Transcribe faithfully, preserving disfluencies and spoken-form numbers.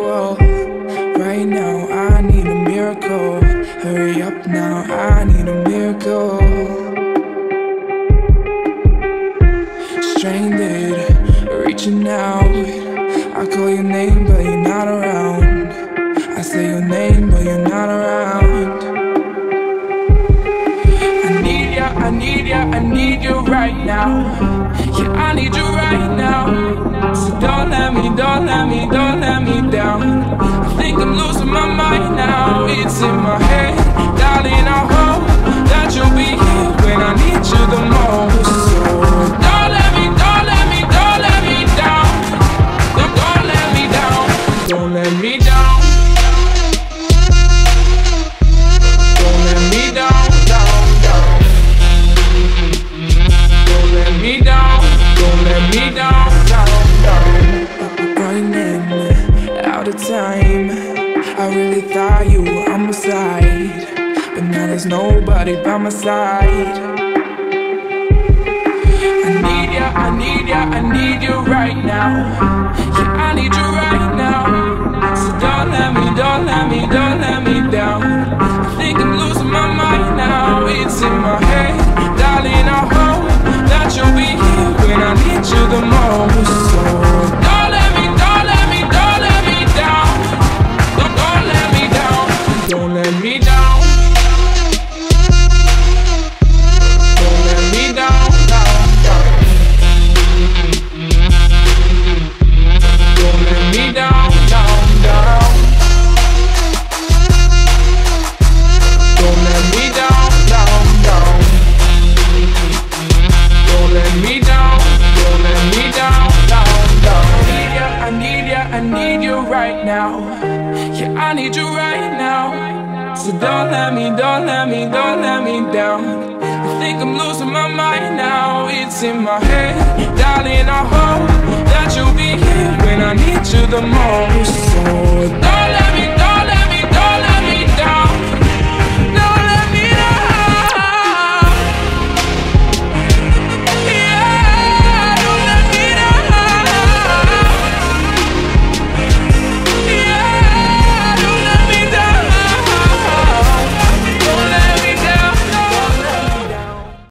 whoa. Right now, I need a miracle. Hurry up now, I need a miracle. Stranded, reaching out. I call your name, but you're not around. I say your name, but you're not around. I need ya, I need ya, I need you right now. Yeah, I need you right now. So don't let me, don't let me, don't let me down. I think I'm losing my mind now. It's in my head, darling, I hope that you'll be here when I need you the most. So don't let me, don't let me, don't let me down. Don't, don't let me down. Don't let me down. Don't let me down, down, down. Don't let me down. Don't let me down, down, down. Running out of time. I really thought you were on my side, but now there's nobody by my side. I need ya, I need ya, I need you right now. Yeah, I need you right now. So don't let me, don't let me, don't let me down. I think I'm losing my mind now. It's in my head, darling, I hope that you'll be here when I need you the most. So don't let me, don't let me, don't let me down. Don't, don't let me down. Don't let me down. Don't let me down, down, down. Don't let me down, down, down. Don't let me down, down, down. Don't let me down, don't let me down, down, down. I need ya, I need ya, I need you right now. Yeah, I need you right now. So don't let me, don't let me, don't let me down. I think I'm losing my mind now. It's in my head, darling, I hope that you'll be here when I need you the most.